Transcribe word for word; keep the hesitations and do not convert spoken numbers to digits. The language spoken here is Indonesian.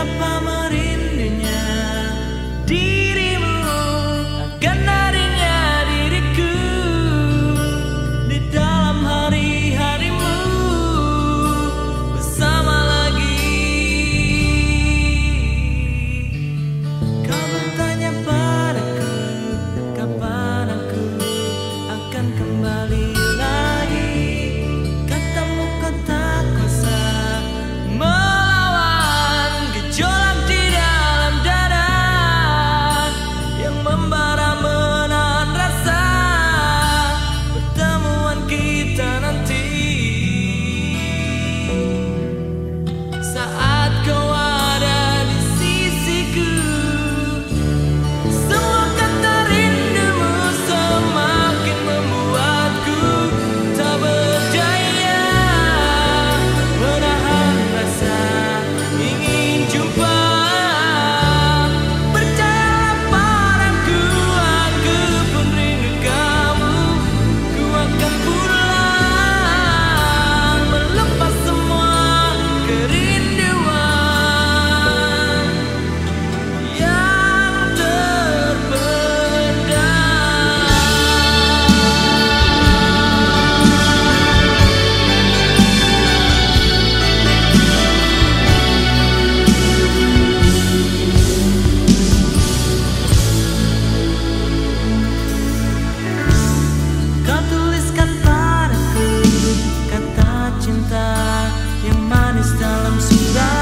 betapa merindunya dirimu, akan hadirnya diriku di dalam hari-harimu bersama lagi. Kau bertanya padaku kapan aku akan kembali lagi. Katamu kau tak kuasa melawan gejolak di dalam dada yang membara menahan rasa pertemuan kita nanti. Saat kau ada di sisiku, semua kata rindumu semakin membuatku tak berdaya menahan rasa ingin jumpa. Percayalah padaku, aku pun rindu kamu. Ku akan pulang melepas semua kerinduan yang terpendam. Kau tuliskan padaku kata cinta yang manis dalam surat.